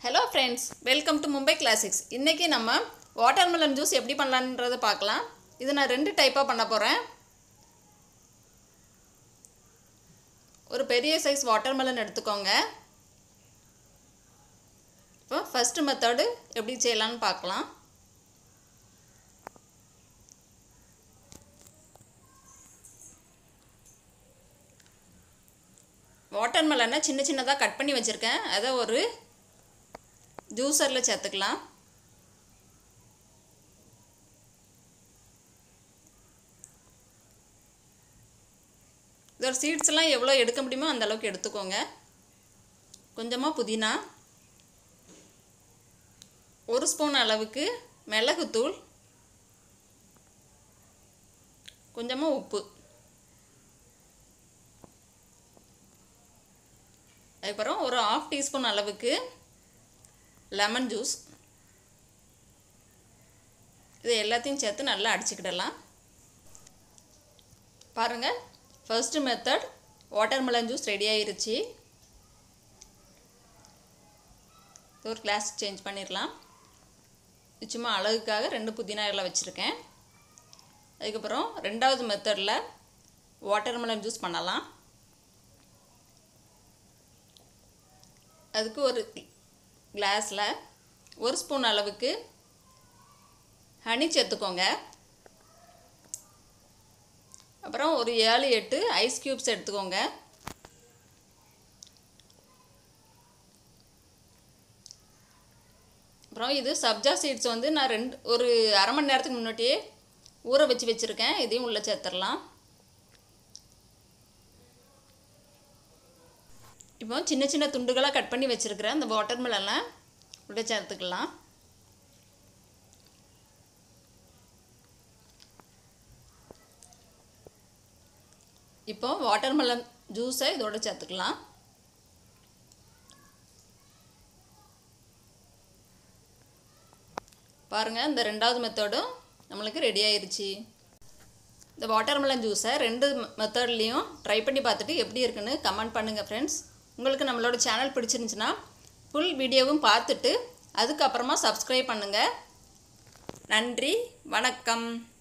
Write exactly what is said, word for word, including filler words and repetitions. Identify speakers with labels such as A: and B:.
A: hello friends welcome to Mumbai classics इनके நம்ம watermelon juice எப்படி பண்ணலாம்ன்றதை பார்க்கலாம் இது நான் ரெண்டு டைப்பா பண்ண போறேன் ஒரு பெரிய சைஸ் வாட்டர்மெலன் எடுத்துக்கோங்க இப்போ ஃபர்ஸ்ட் மெத்தட் எப்படி செய்யலாம்னு பார்க்கலாம் வாட்டர்மெலனை சின்ன சின்னதா கட் பண்ணி வச்சிருக்கேன் அத ஒரு ஜூஸர்ல சேர்த்துக்கலாம் இதோட சீட்ஸ் எல்லாம் எவ்வளவு எடுக்க முடியுமோ அந்த அளவுக்கு எடுத்துக்கோங்க கொஞ்சமா புதினா ஒரு ஸ்பூன் அளவுக்கு மிளகு தூள் கொஞ்சமா உப்பு அப்புறம் ஒரு half டீஸ்பூன் அளவுக்கு லெமன் ஜூஸ் இது எல்லாத்தையும் சேர்த்து நல்லா அடிச்சிடலாம் பாருங்க first method watermelon juice ready ஆயிருச்சு ஒரு கிளாஸ் சேஞ்ச் பண்ணிரலாம் சும்மா அழகுக்காக ரெண்டு புதினா இலை வச்சிருக்கேன் அதுக்கு அப்புறம் இரண்டாவது மெத்தட்ல வாட்டர்மெலன் ஜூஸ் பண்ணலாம் அதுக்கு ஒரு கிளாஸ்ல ஒரு ஸ்பூன் அளவுக்கு ஹனி சேர்த்துக்கோங்க அப்புறம் ஒரு ஏழு எட்டு ஐஸ் கியூப்ஸ் எடுத்துக்கோங்க அப்புறம் இது சப்ஜா சீட்ஸ் வந்து நான் ரெண்டு ஒரு அரை மணி நேரத்துக்கு முன்னாடியே ஊற வச்சு வச்சிருக்கேன் இதையும் உள்ள சேர்த்துறலாம் இப்போ சின்ன சின்ன துண்டுகளா கட் பண்ணி வச்சிருக்கேன் அந்த வாட்டர்மெலனை உள்ள சேர்த்துக்கலாம் இப்போ வாட்டர்மெலன் ஜூஸை இதோட சேர்த்துக்கலாம் பாருங்க இந்த இரண்டாவது மெத்தடும் நமக்கு ரெடி ஆயிருச்சு இந்த வாட்டர்மெலன் ஜூஸை ரெண்டு மெத்தட்லயும் ட்ரை பண்ணி பார்த்துட்டு எப்படி இருக்குன்னு கமெண்ட் பண்ணுங்க फ्रेंड्स உங்களுக்கு நம்மளோட சேனல் பிடிச்சிருந்துச்சுனா full வீடியோவும் பார்த்துட்டு அதுக்கு அப்புறமா Subscribe பண்ணுங்க நன்றி வணக்கம்